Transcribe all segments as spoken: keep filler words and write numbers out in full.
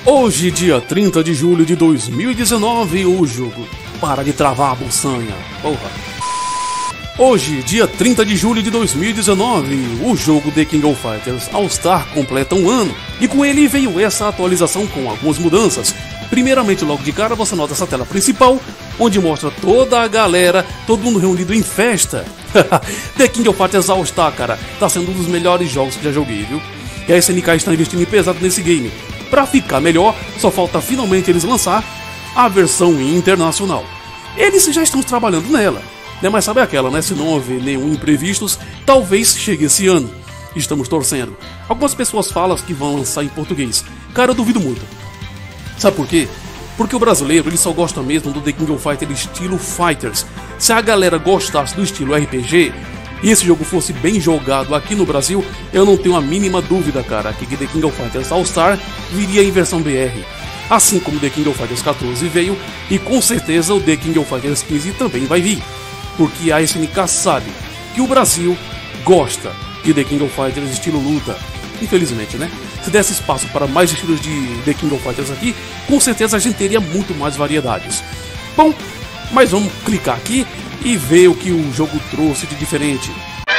Hoje, dia trinta de julho de dois mil e dezenove, o jogo... Para de travar a buçanha, porra. Hoje, dia trinta de julho de dois mil e dezenove, o jogo The King of Fighters All-Star completa um ano. E com ele veio essa atualização com algumas mudanças. Primeiramente, logo de cara, você nota essa tela principal, onde mostra toda a galera, todo mundo reunido em festa. The King of Fighters All-Star, cara, tá sendo um dos melhores jogos que já joguei, viu? E a S N K está investindo pesado nesse game. Pra ficar melhor, só falta finalmente eles lançar a versão internacional. Eles já estão trabalhando nela, né? Mas sabe aquela, né? Se não houver nenhum imprevistos, talvez chegue esse ano. Estamos torcendo. Algumas pessoas falam que vão lançar em português. Cara, eu duvido muito. Sabe por quê? Porque o brasileiro ele só gosta mesmo do The King of Fighters estilo Fighters. Se a galera gostasse do estilo R P G e esse jogo fosse bem jogado aqui no Brasil, eu não tenho a mínima dúvida, cara, que The King of Fighters All-Star viria em versão B R. Assim como The King of Fighters quatorze veio, e com certeza o The King of Fighters quinze também vai vir. Porque a S N K sabe que o Brasil gosta de The King of Fighters estilo luta. Infelizmente, né? Se desse espaço para mais estilos de The King of Fighters aqui, com certeza a gente teria muito mais variedades. Bom, mas vamos clicar aqui e ver o que o jogo trouxe de diferente.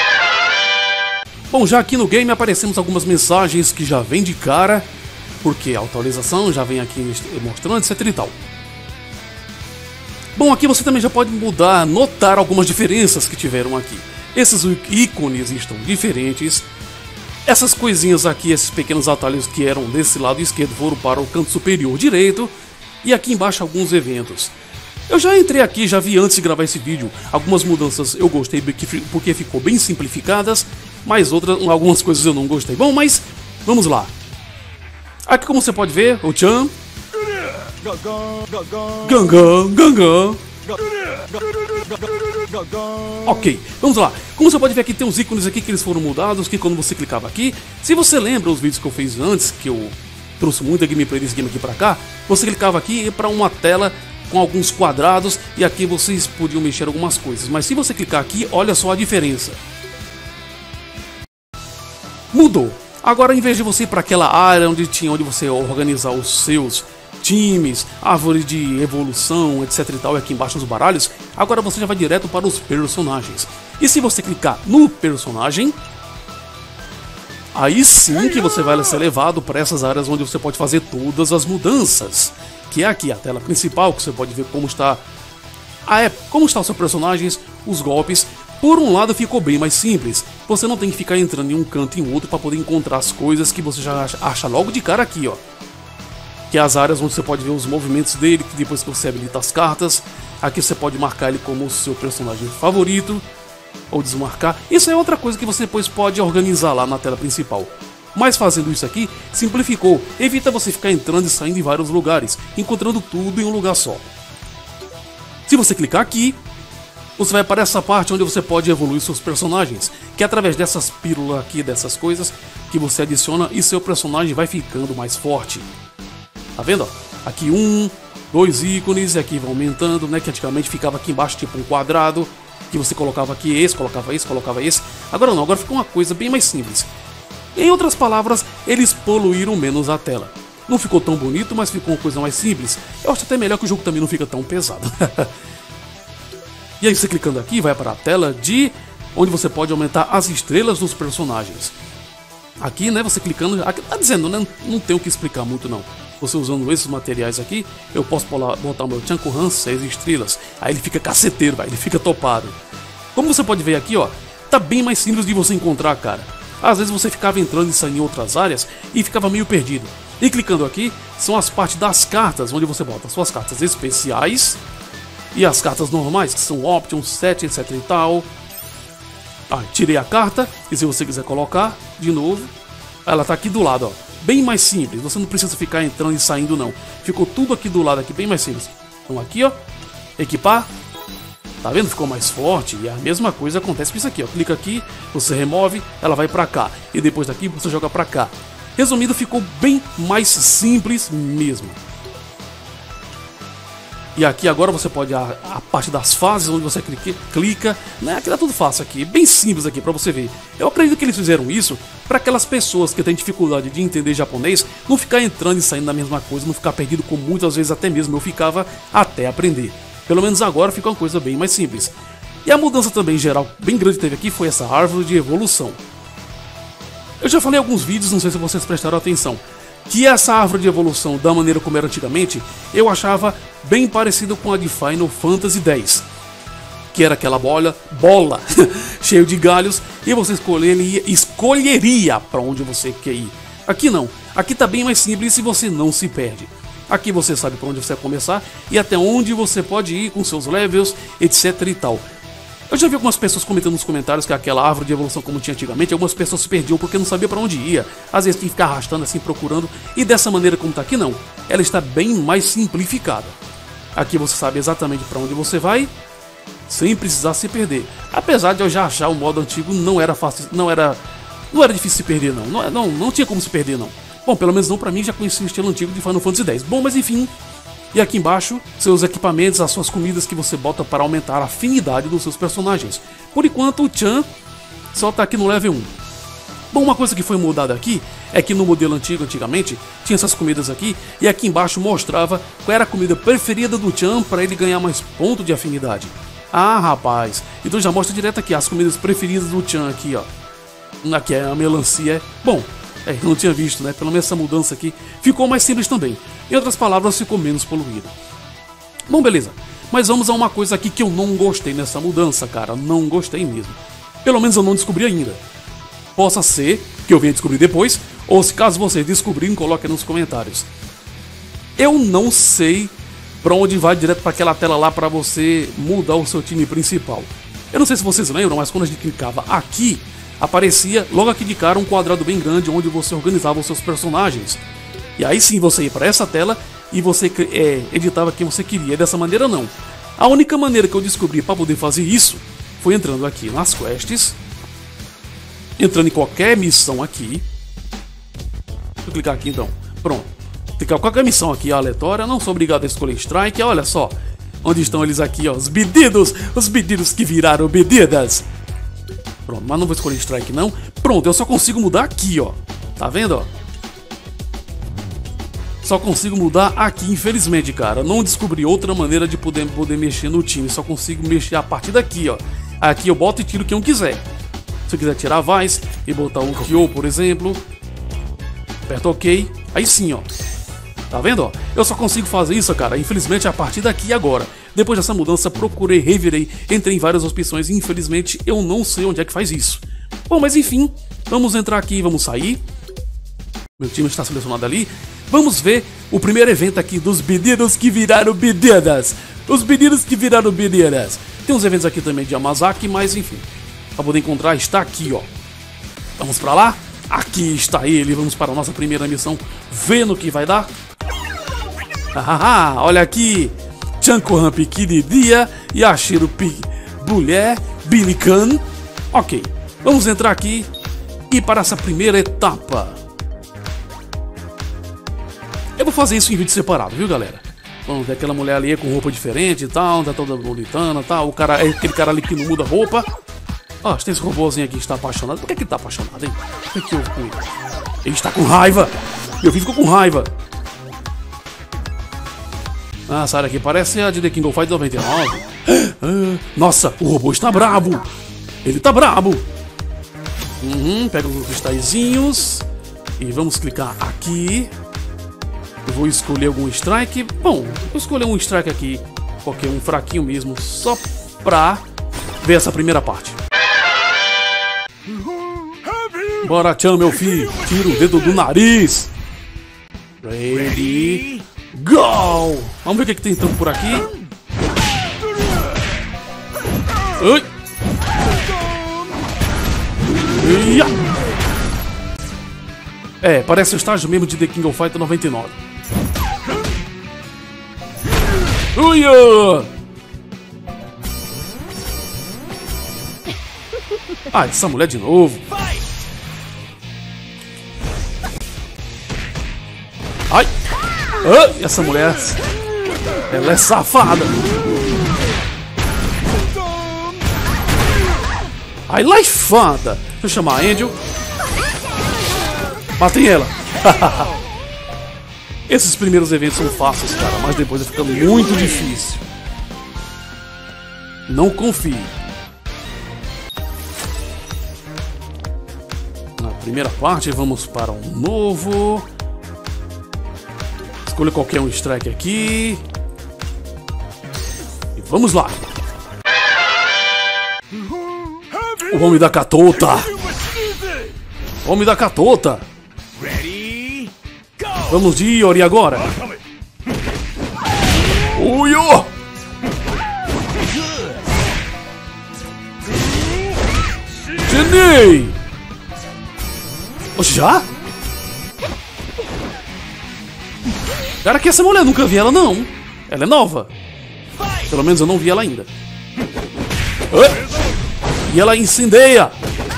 Bom, já aqui no game aparecemos algumas mensagens que já vem de cara, porque a atualização já vem aqui mostrando, etc e tal. Bom, aqui você também já pode mudar, notar algumas diferenças que tiveram aqui. Esses ícones estão diferentes. Essas coisinhas aqui, esses pequenos atalhos que eram desse lado esquerdo foram para o canto superior direito. E aqui embaixo alguns eventos. Eu já entrei aqui, já vi antes de gravar esse vídeo. Algumas mudanças eu gostei porque ficou bem simplificadas, mas outras, algumas coisas eu não gostei. Bom, mas vamos lá. Aqui como você pode ver, o Chan, Gangan, Gangan. Ok, vamos lá. Como você pode ver aqui, tem uns ícones aqui que eles foram mudados, que quando você clicava aqui, se você lembra os vídeos que eu fiz antes, que eu trouxe muita gameplay desse game aqui pra cá, você clicava aqui e ia pra uma tela com alguns quadrados, e aqui vocês podiam mexer algumas coisas. Mas se você clicar aqui, olha só a diferença. Mudou. Agora, em vez de você ir para aquela área onde tinha onde você organizar os seus times, árvore de evolução, etc e tal, e aqui embaixo os baralhos, agora você já vai direto para os personagens. E se você clicar no personagem, aí sim que você vai ser levado para essas áreas onde você pode fazer todas as mudanças. Que é aqui a tela principal, que você pode ver como está a época, como está os seus personagens, os golpes. Por um lado ficou bem mais simples, você não tem que ficar entrando em um canto e em outro para poder encontrar as coisas que você já acha logo de cara aqui, ó. Que é as áreas onde você pode ver os movimentos dele, que depois que você habilita as cartas. Aqui você pode marcar ele como o seu personagem favorito, ou desmarcar. Isso é outra coisa que você depois pode organizar lá na tela principal. Mas fazendo isso aqui, simplificou, evita você ficar entrando e saindo em vários lugares, encontrando tudo em um lugar só. Se você clicar aqui, você vai para essa parte onde você pode evoluir seus personagens, que é através dessas pílulas aqui, dessas coisas que você adiciona e seu personagem vai ficando mais forte. Tá vendo? Ó? Aqui um, dois ícones, e aqui vai aumentando, né? Que antigamente ficava aqui embaixo tipo um quadrado, que você colocava aqui esse, colocava esse, colocava esse. Agora não, agora ficou uma coisa bem mais simples. Em outras palavras, eles poluíram menos a tela. Não ficou tão bonito, mas ficou uma coisa mais simples. Eu acho até melhor que o jogo também não fica tão pesado. E aí você clicando aqui vai para a tela de onde você pode aumentar as estrelas dos personagens. Aqui, né, você clicando, aqui tá dizendo, né, não tem o que explicar muito não. Você usando esses materiais aqui, eu posso botar o meu Chankuhan seis estrelas. Aí ele fica caceteiro, vai, ele fica topado. Como você pode ver aqui, ó, tá bem mais simples de você encontrar, cara. Às vezes você ficava entrando e saindo em outras áreas e ficava meio perdido. E clicando aqui, são as partes das cartas, onde você bota suas cartas especiais e as cartas normais, que são Option, Set, etc e tal. Ah, tirei a carta, e se você quiser colocar de novo, ela tá aqui do lado, ó. Bem mais simples, você não precisa ficar entrando e saindo não. Ficou tudo aqui do lado, aqui bem mais simples. Então aqui, ó, equipar. Tá vendo? Ficou mais forte. E a mesma coisa acontece com isso aqui, ó. Clica aqui, você remove, ela vai pra cá. E depois daqui você joga pra cá. Resumindo, ficou bem mais simples mesmo. E aqui agora você pode a, a parte das fases onde você clica, clica né? Aqui tá tudo fácil aqui, bem simples aqui pra você ver. Eu acredito que eles fizeram isso para aquelas pessoas que têm dificuldade de entender japonês não ficar entrando e saindo da mesma coisa, não ficar perdido como muitas vezes até mesmo eu ficava até aprender. Pelo menos agora fica uma coisa bem mais simples. E a mudança também geral bem grande que teve aqui foi essa árvore de evolução. Eu já falei em alguns vídeos, não sei se vocês prestaram atenção, que essa árvore de evolução, da maneira como era antigamente, eu achava bem parecida com a de Final Fantasy X. Que era aquela bola, bola cheio de galhos, e você escolheria, escolheria para onde você quer ir. Aqui não, aqui tá bem mais simples e você não se perde. Aqui você sabe para onde você vai começar e até onde você pode ir com seus levels, etc e tal. Eu já vi algumas pessoas comentando nos comentários que aquela árvore de evolução como tinha antigamente, algumas pessoas se perdiam porque não sabia para onde ia. Às vezes tinha que ficar arrastando assim, procurando. E dessa maneira como tá aqui não, ela está bem mais simplificada. Aqui você sabe exatamente para onde você vai, sem precisar se perder. Apesar de eu já achar o modo antigo não era fácil, não era, não era difícil se perder não. Não, não, não tinha como se perder não. Bom, pelo menos não para mim, já conheci o estilo antigo de Final Fantasy X. Bom, mas enfim. E aqui embaixo, seus equipamentos, as suas comidas que você bota para aumentar a afinidade dos seus personagens. Por enquanto, o Chan só tá aqui no level um. Bom, uma coisa que foi mudada aqui é que no modelo antigo, antigamente, tinha essas comidas aqui e aqui embaixo mostrava qual era a comida preferida do Chan para ele ganhar mais ponto de afinidade. Ah, rapaz, então já mostra direto aqui as comidas preferidas do Chan aqui, ó. Aqui é a melancia. Bom, é, eu não tinha visto, né? Pelo menos essa mudança aqui ficou mais simples também. Em outras palavras, ficou menos poluída. Bom, beleza. Mas vamos a uma coisa aqui que eu não gostei nessa mudança, cara. Não gostei mesmo. Pelo menos eu não descobri ainda. Possa ser que eu venha descobrir depois, ou se caso vocês descobrirem, coloquem nos comentários. Eu não sei pra onde vai direto para aquela tela lá para você mudar o seu time principal. Eu não sei se vocês lembram, mas quando a gente clicava aqui, aparecia logo aqui de cara um quadrado bem grande onde você organizava os seus personagens. E aí sim você ia para essa tela e você é, editava quem você queria. Dessa maneira não. A única maneira que eu descobri para poder fazer isso foi entrando aqui nas quests, entrando em qualquer missão aqui. Deixa eu clicar aqui então. Pronto. Clicar em qualquer missão aqui aleatória, não sou obrigado a escolher strike. Olha só, onde estão eles aqui, ó, os pedidos, os pedidos que viraram pedidas. Pronto, mas não vou escolher strike não. Pronto, eu só consigo mudar aqui, ó. Tá vendo, ó? Só consigo mudar aqui, infelizmente, cara. Não descobri outra maneira de poder, poder mexer no time. Só consigo mexer a partir daqui, ó. Aqui eu boto e tiro quem eu quiser. Se eu quiser tirar Vice e botar o Kyo, por exemplo, aperta OK. Aí sim, ó. Tá vendo, ó? Eu só consigo fazer isso, cara, infelizmente, a partir daqui e agora. Depois dessa mudança, procurei, revirei, entrei em várias opções e infelizmente eu não sei onde é que faz isso. Bom, mas enfim, vamos entrar aqui e vamos sair. Meu time está selecionado ali. Vamos ver o primeiro evento aqui dos pedidos que viraram pedidas. Os pedidos que viraram pedidas. Tem uns eventos aqui também de Yamazaki, mas enfim, para poder encontrar está aqui, ó. Vamos para lá? Aqui está ele, vamos para a nossa primeira missão, vendo o que vai dar. Ah, olha aqui, Chanko Piki de dia e Ashiro Mulher Bilikan. Ok, vamos entrar aqui e para essa primeira etapa. Eu vou fazer isso em vídeo separado, viu, galera? Vamos ver aquela mulher ali com roupa diferente e tal, tá toda bonitana e tal. O cara, aquele cara ali que não muda roupa. Ó, tem esse robôzinho aqui que está apaixonado. Por que que ele tá apaixonado, hein? O que que houve com ele? Ele está com raiva. Meu filho ficou com raiva. Ah, sai daqui. Parece a de The King of Fighters noventa e nove. Ah, nossa, o robô está brabo. Ele tá brabo. Uhum, pega os cristalzinhos. E vamos clicar aqui. Eu vou escolher algum strike. Bom, vou escolher um strike aqui. Qualquer um fraquinho mesmo. Só pra ver essa primeira parte. Bora, Chan, meu filho. Tira o dedo do nariz. Ready, go! Vamos ver o que, que tem então por aqui. Oi. Ia. É, parece o estágio mesmo de The King of Fighters noventa e nove. Uia! Ah, essa mulher de novo. Ai! Ah, essa mulher. Ela é safada. Ai, laifada. Deixa eu chamar a Angel. Matem ela. Esses primeiros eventos são fáceis, cara, mas depois vai ficando muito difícil. Não confie. Na primeira parte, vamos para um novo. Escolha qualquer um strike aqui. E vamos lá. O homem da catota. O homem da catota. Vamos de Iori agora. Uyo! Genei! Oxe, já? Cara, que essa mulher, nunca vi ela não. Ela é nova. Pelo menos eu não vi ela ainda. E ela incendeia.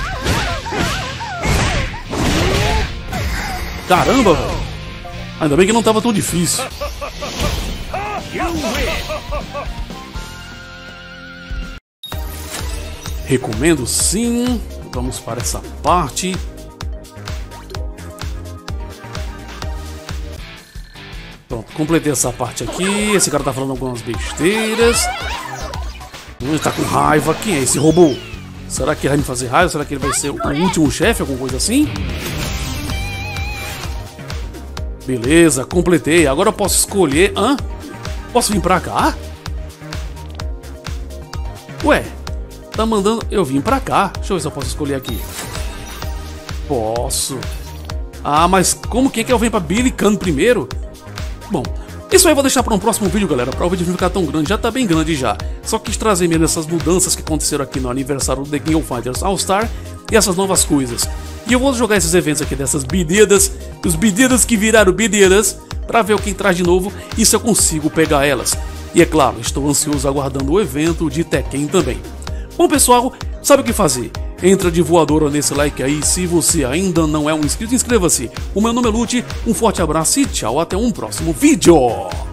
Caramba, velho. Ainda bem que não tava tão difícil. Recomendo sim. Vamos para essa parte. Pronto, completei essa parte aqui. Esse cara tá falando algumas besteiras. Ele tá com raiva. Quem é esse robô? Será que ele vai me fazer raiva? Será que ele vai ser o último chefe? Alguma coisa assim? Beleza, completei. Agora eu posso escolher... Hã? Posso vir pra cá? Ué, tá mandando eu vim pra cá. Deixa eu ver se eu posso escolher aqui. Posso. Ah, mas como que é que eu venho pra Billy Khan primeiro? Bom, isso aí eu vou deixar para um próximo vídeo, galera. Para o vídeo não ficar tão grande, já tá bem grande já. Só quis trazer mesmo essas mudanças que aconteceram aqui no aniversário do The King of Fighters All Star e essas novas coisas. E eu vou jogar esses eventos aqui dessas bidedas, os bidedas que viraram bidedas, para ver o que traz de novo e se eu consigo pegar elas. E é claro, estou ansioso aguardando o evento de Tekken também. Bom pessoal, sabe o que fazer? Entra de voadora nesse like aí, se você ainda não é um inscrito, inscreva-se. O meu nome é Lute, um forte abraço e tchau, até um próximo vídeo!